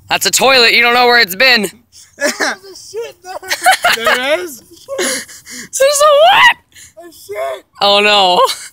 That's a toilet. You don't know where it's been. There's a shit there. There is? There's a what? A shit. Oh no.